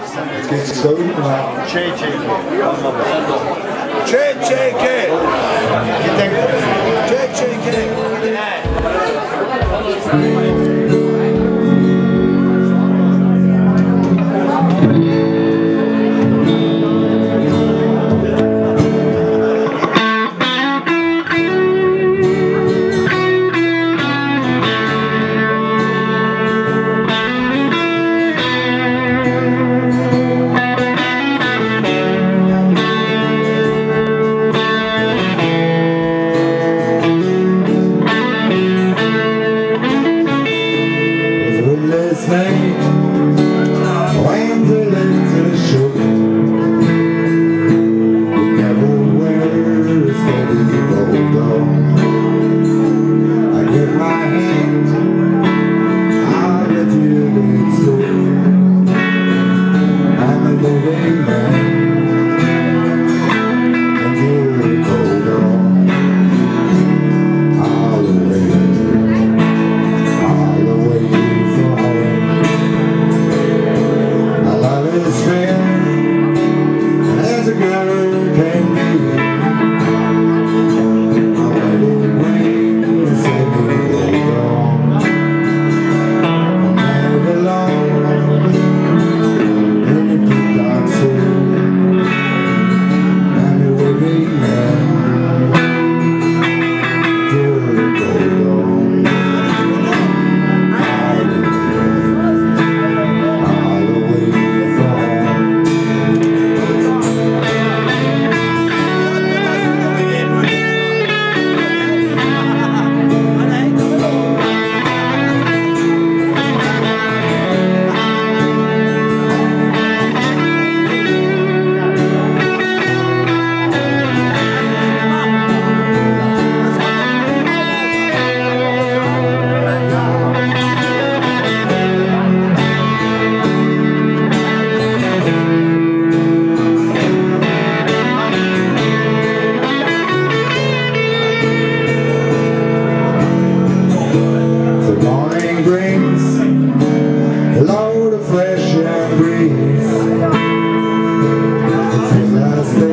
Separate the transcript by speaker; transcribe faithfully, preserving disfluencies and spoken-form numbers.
Speaker 1: Che ci sto una
Speaker 2: C'è, c'è.
Speaker 1: C'è, c'è che? C'è, c'è che? When the letter shook, never were steady rolled on. I give my hand, I let you lead slow. I'm a living man, and you're cold on. I'll wait, I'll wait for home. As fair as a girl can be, my wedding ring said we go wrong. I'm married alone in a deep dark sea. I'm a living man till the gold dawn. Brings a load of fresh air breeze. It feels as